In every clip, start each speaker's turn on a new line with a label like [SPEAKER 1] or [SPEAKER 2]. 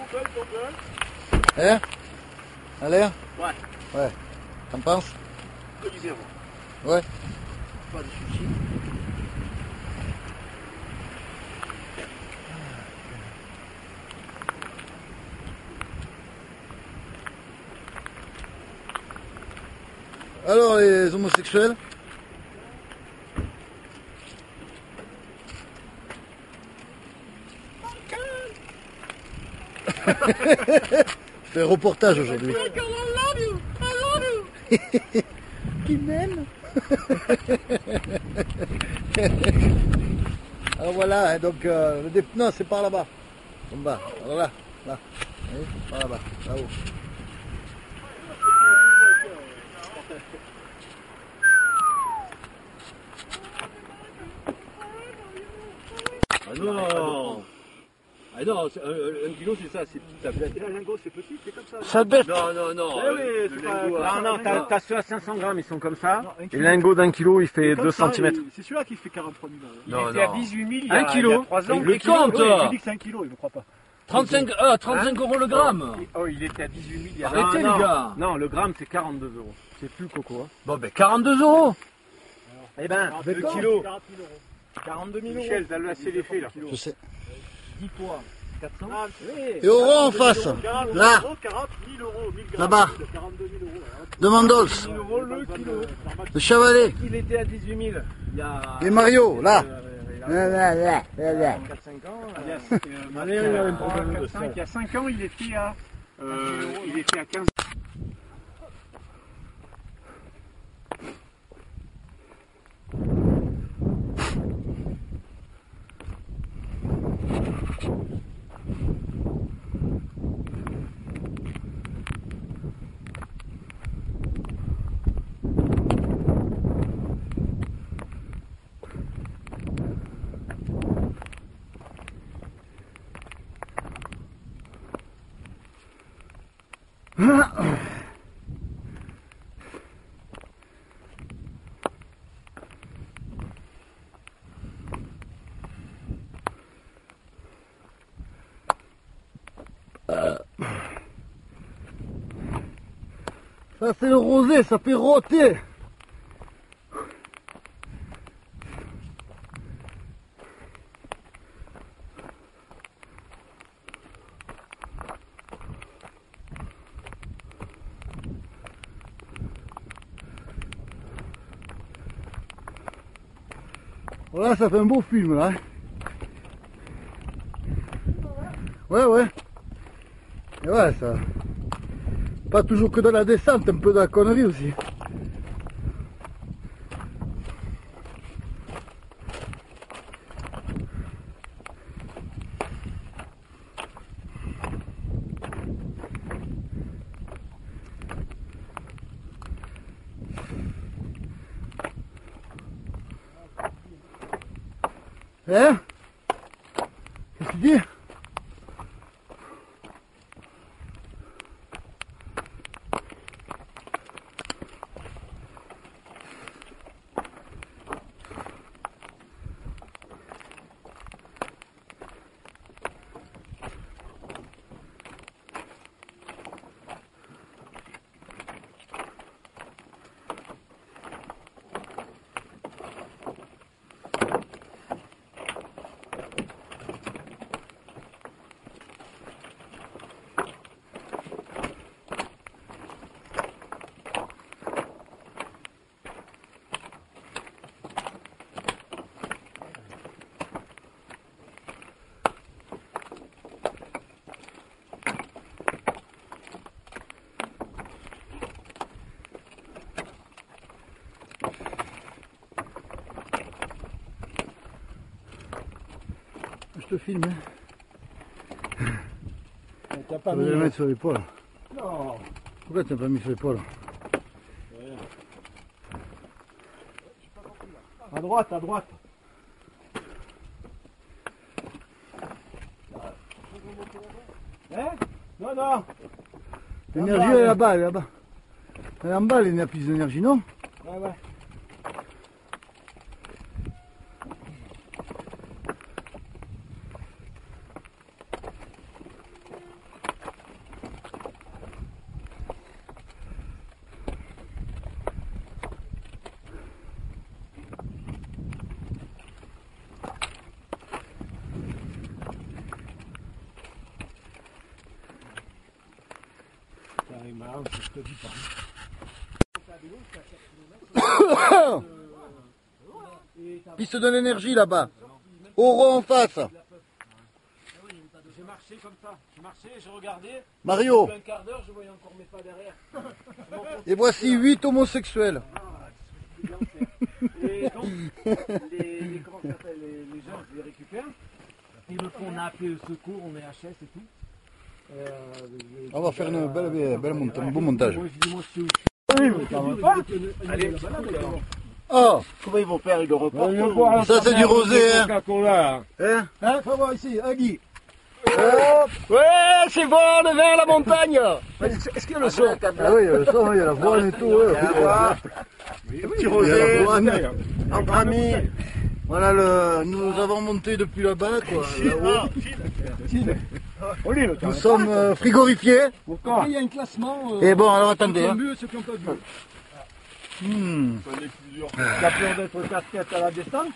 [SPEAKER 1] Hein? Allez?
[SPEAKER 2] Ouais.
[SPEAKER 1] Ouais. T'en penses?
[SPEAKER 2] Que du zéro.
[SPEAKER 1] Ouais.
[SPEAKER 2] Pas de soucis.
[SPEAKER 1] Alors les homosexuels? Je fais un reportage aujourd'hui. Qui m'aime? Alors voilà, hein, donc le non, c'est par là-bas. En bas, alors là, là. Oui, par là-bas, là-haut.
[SPEAKER 3] Ah non! Ah non, un kilo c'est ça, c'est petite tablette.
[SPEAKER 2] Et la lingot, c'est petit, c'est comme ça.
[SPEAKER 1] Ça bête.
[SPEAKER 3] Non, non, non.
[SPEAKER 2] Eh oui, c'est pas-
[SPEAKER 4] Non, t'as ceux à 500 grammes, ils sont comme ça.
[SPEAKER 2] Non, un
[SPEAKER 4] Et
[SPEAKER 2] kilo.
[SPEAKER 4] le lingot d'un kilo, il fait
[SPEAKER 2] Comme
[SPEAKER 4] 2
[SPEAKER 2] ça,
[SPEAKER 4] cm.
[SPEAKER 2] C'est celui-là qui fait 43 000 euros.
[SPEAKER 4] Il
[SPEAKER 3] Non,
[SPEAKER 4] était à
[SPEAKER 3] non.
[SPEAKER 4] 18 000 il y
[SPEAKER 3] Un
[SPEAKER 4] a
[SPEAKER 3] kilo.
[SPEAKER 4] 3 ans.
[SPEAKER 3] Le
[SPEAKER 2] kilo,
[SPEAKER 3] compte.
[SPEAKER 2] oui, tu dis que c'est 1 kilo, il ne croit pas.
[SPEAKER 3] 35 euros le gramme.
[SPEAKER 4] Oh, il était à 18 000 il y a
[SPEAKER 3] Arrêtez,
[SPEAKER 4] non,
[SPEAKER 3] les gars.
[SPEAKER 4] Non, le gramme c'est 42 euros. C'est plus coco. Hein.
[SPEAKER 3] Bon ben 42 euros.
[SPEAKER 4] Eh ben,
[SPEAKER 2] 40 000
[SPEAKER 4] kilo.
[SPEAKER 2] 40 000 euros.
[SPEAKER 4] 42 000 Michel, t'as laissé les faits là.
[SPEAKER 1] Je sais.
[SPEAKER 4] 10 fois 400.
[SPEAKER 2] Ah,
[SPEAKER 4] Oui.
[SPEAKER 1] Et au rond en face,
[SPEAKER 2] 40
[SPEAKER 1] là,
[SPEAKER 2] 000 euros, 40 000 euros, 1000 grammes.
[SPEAKER 1] Là-bas.
[SPEAKER 2] 42 000 euros.
[SPEAKER 1] de Mandols,
[SPEAKER 4] 10 000 euros le kilo.
[SPEAKER 1] de Chavalet,
[SPEAKER 4] Il était à 18 000 il y a.
[SPEAKER 1] et Mario, là.
[SPEAKER 4] Il y a 4-5 ans.
[SPEAKER 2] Il y a 5 ans, il était à 15.
[SPEAKER 1] Ça c'est le rosé, ça fait rôter. Voilà, ça fait un beau film là. Ouais, ouais. Et ouais, ça. Pas toujours que de la descente, un peu de la connerie aussi. Hein? Qu'est-ce que tu dis? Je te filme.
[SPEAKER 4] T'as pas
[SPEAKER 1] Tu vas le mettre sur l'épaule.
[SPEAKER 4] Non.
[SPEAKER 1] Pourquoi tu n'as pas mis sur l'épaule?
[SPEAKER 4] À droite, à droite. Hein? Non, non.
[SPEAKER 1] L'énergie elle est là-bas, elle est là-bas. Elle est en bas, l'énergie d'énergie, non?
[SPEAKER 4] Ouais, ouais. Non, je te dis pas.
[SPEAKER 1] Piste de l'énergie là-bas. Au rond en face.
[SPEAKER 4] J'ai marché comme ça. J'ai marché, j'ai regardé.
[SPEAKER 1] Mario.
[SPEAKER 4] Depuis un quart d'heure, je voyais encore mes pas derrière.
[SPEAKER 1] Et voici 8 homosexuels.
[SPEAKER 4] Et donc, comment ça s'appelle, les gens, je les récupère. Et le coup, on a appelé le secours, on est HS et tout.
[SPEAKER 1] On va faire un beau montage.
[SPEAKER 4] Moi, je dis, moi, je suis Allez,
[SPEAKER 1] Oh,
[SPEAKER 3] Comment ils vont faire? Ils le reportent.
[SPEAKER 1] ça c'est du rosé, hein.
[SPEAKER 3] Coca-Cola.
[SPEAKER 1] Hein?
[SPEAKER 4] hein, faut voir ici, Agui.
[SPEAKER 3] Ouais, c'est bon, on est vers la montagne. Est-ce qu'il y a le son?
[SPEAKER 1] Ah oui, il y a le son, il y a la voile et tout. Ouais.
[SPEAKER 3] Petit
[SPEAKER 1] Il y a
[SPEAKER 3] rosé.
[SPEAKER 1] la voile.
[SPEAKER 3] Entre amis.
[SPEAKER 1] Voilà, nous avons monté depuis là-bas, quoi. Là-haut. Nous sommes frigorifiés.
[SPEAKER 4] Après, il y a un classement.
[SPEAKER 1] Et bon, alors attendez.
[SPEAKER 4] Ceux qui ont
[SPEAKER 1] Hein.
[SPEAKER 4] bu et ceux qui n'ont pas bu.
[SPEAKER 3] T'as peur d'être casse-tête à la descente?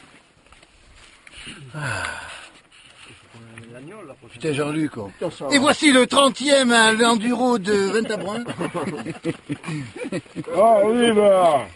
[SPEAKER 1] Putain, Jean-Luc. Quoi. Et voici le 30e, hein, l'enduro de Ventabron.
[SPEAKER 3] Oh, oui, bah.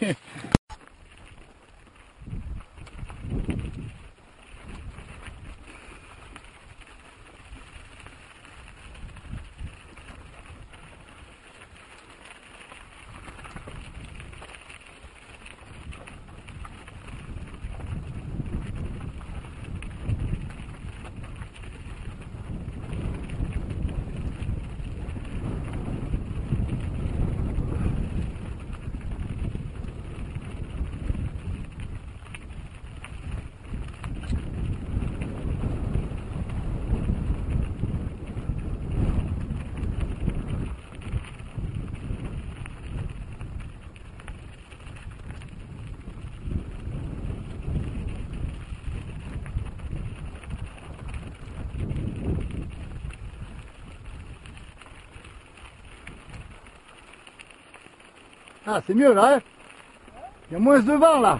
[SPEAKER 1] Ah, c'est mieux là, hein. Il y a moins de vent là.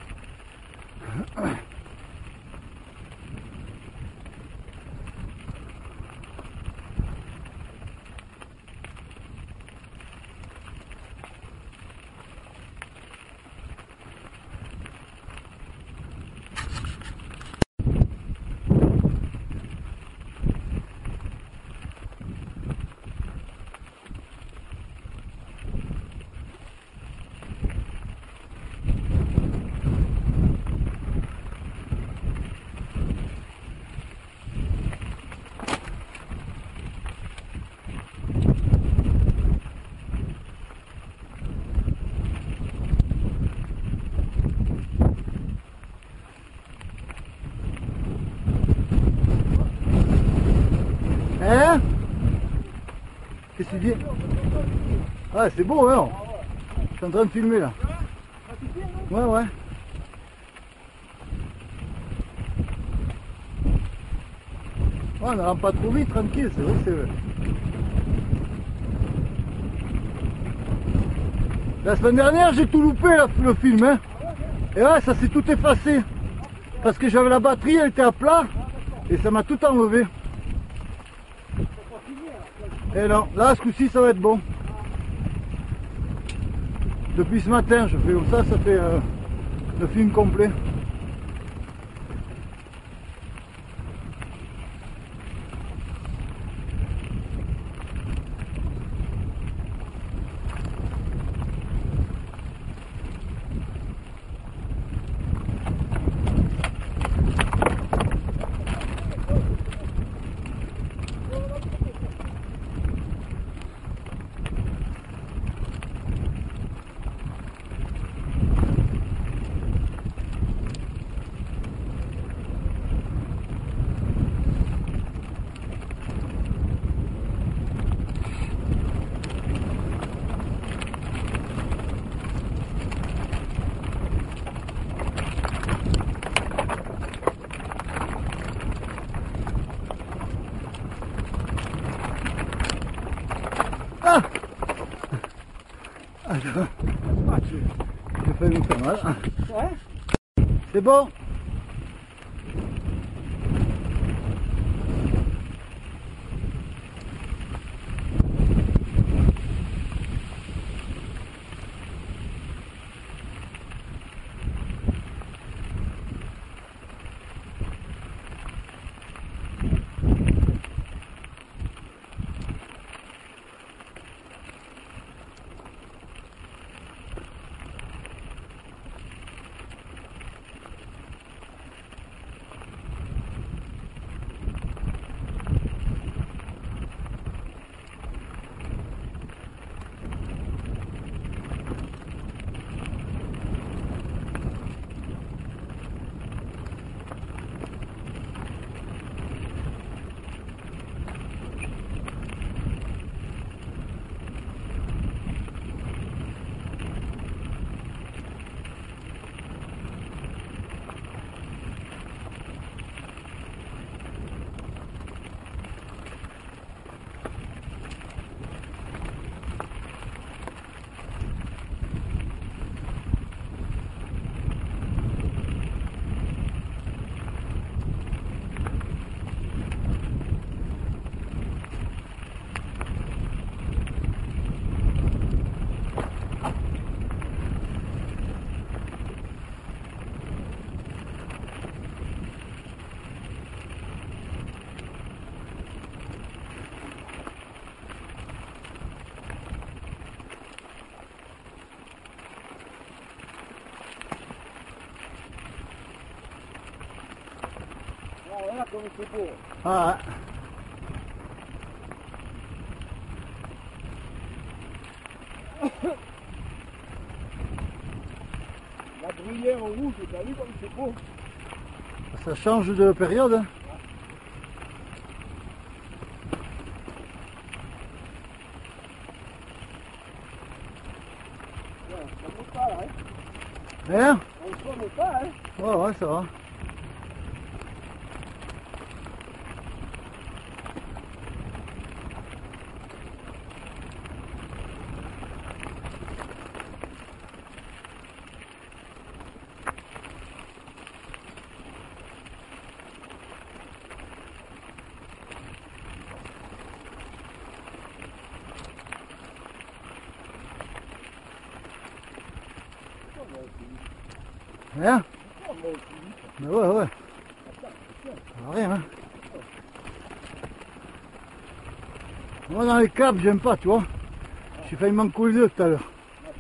[SPEAKER 1] Hein? Qu'est-ce que tu dis? Ah, c'est beau, hein? Je suis en train de filmer là. Ouais, ouais. Ouais, on ne rentre pas trop vite, tranquille, c'est vrai que c'est... La semaine dernière, j'ai tout loupé là, le film, hein. Et ouais, ça s'est tout effacé. Parce que j'avais la batterie, elle était à plat, et ça m'a tout enlevé. Et non, là, ce coup-ci, ça va être bon. Depuis ce matin, je fais comme ça fait le film complet. Ah! Alors, j'ai failli me faire mal. C'est bon?
[SPEAKER 3] comme c'est beau.
[SPEAKER 1] Ah,
[SPEAKER 3] La bruyère rouge, t'as vu comme c'est beau?
[SPEAKER 1] ça change de période. Hein.
[SPEAKER 3] Ouais, ça monte pas là, hein?
[SPEAKER 1] Hein?
[SPEAKER 3] On se remet pas, hein?
[SPEAKER 1] Ouais, ouais, ça va. Hein? Mais ouais, ouais. Ça va rien, hein. Moi, dans les câbles, j'aime pas, tu vois. J'ai failli m'en couler deux tout à l'heure.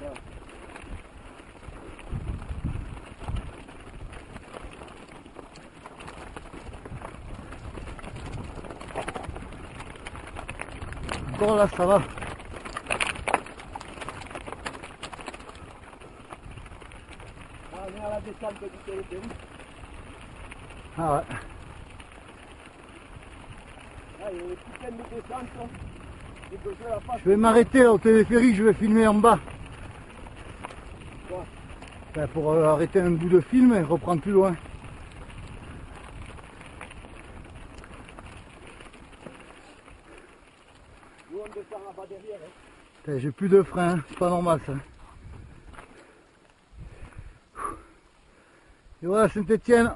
[SPEAKER 1] Encore là, ça va.
[SPEAKER 3] On est à la descente du téléphérique.
[SPEAKER 1] Ah ouais.
[SPEAKER 3] Là, il y a une petite de descente. Et que je la fasse.
[SPEAKER 1] Je vais m'arrêter là au téléphérique, je vais filmer en bas.
[SPEAKER 3] Quoi?
[SPEAKER 1] Ben, pour arrêter un bout de film et reprendre plus loin.
[SPEAKER 3] Nous, on descend là-bas derrière. Hein.
[SPEAKER 1] Putain, j'ai plus de frein, hein. C'est pas normal ça. Et voilà Saint-Étienne.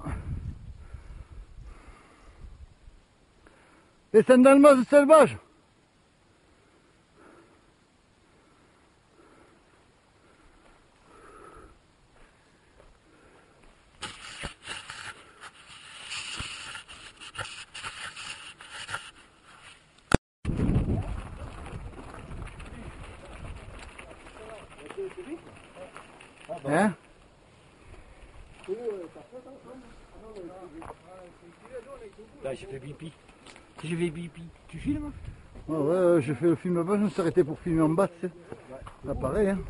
[SPEAKER 1] Les Saint-Dalmas de Selvage. Hein?
[SPEAKER 3] Là, j'ai fait pipi. J'ai fait pipi. Tu filmes?
[SPEAKER 1] Ouais, ouais, j'ai fait le film là-bas, je me suis arrêté pour filmer en bas, tu sais. Là, pareil, hein.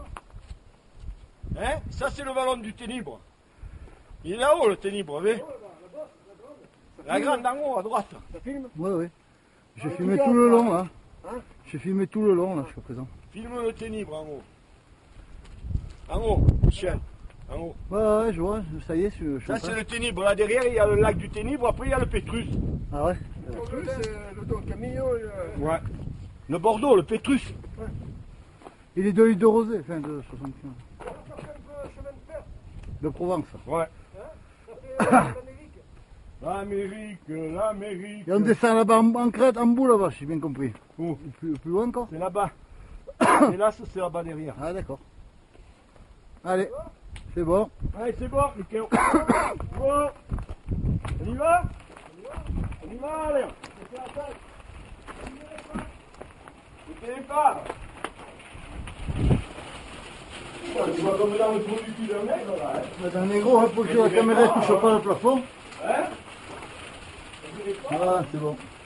[SPEAKER 3] Hein? Ça, c'est le ballon du ténibre. Il est là-haut, le ténibre, oui. La grande en haut, à droite. Ça filme?
[SPEAKER 1] Ouais, ouais. J'ai filmé tout le long, là. J'ai filmé tout le long, là, jusqu'à présent.
[SPEAKER 3] Filme le ténibre en haut. En haut, Michel. En haut.
[SPEAKER 1] Ouais, ouais, je vois, ça y est, je suis en
[SPEAKER 3] Ça, c'est
[SPEAKER 1] train.
[SPEAKER 3] le ténibre. Là derrière, il y a le lac du ténibre. Après, il y a le Pétrus.
[SPEAKER 1] Ah ouais?
[SPEAKER 3] C'est le Don Camillo. Ouais. Le Bordeaux, le Pétrus.
[SPEAKER 1] Il est 2 litres de rosé, enfin de 75. De Provence.
[SPEAKER 3] Ouais. L'Amérique, l'Amérique.
[SPEAKER 1] Et on descend là-bas en crête, en bout là-bas, si j'ai bien compris.
[SPEAKER 3] Où?
[SPEAKER 1] Plus loin encore?
[SPEAKER 3] C'est là-bas. Et là, c'est là-bas derrière.
[SPEAKER 1] Ah d'accord. Allez, c'est bon.
[SPEAKER 3] Allez, c'est bon, nickel. Bon. On y va? On y va, allez. Ne t'aimez pas. Tu vois comme dans le trou du kilomètre, là, hein?
[SPEAKER 1] Dans les gros, hein, pour que la caméra ne touche pas le plafond.
[SPEAKER 3] Hein?
[SPEAKER 1] Voilà, c'est bon.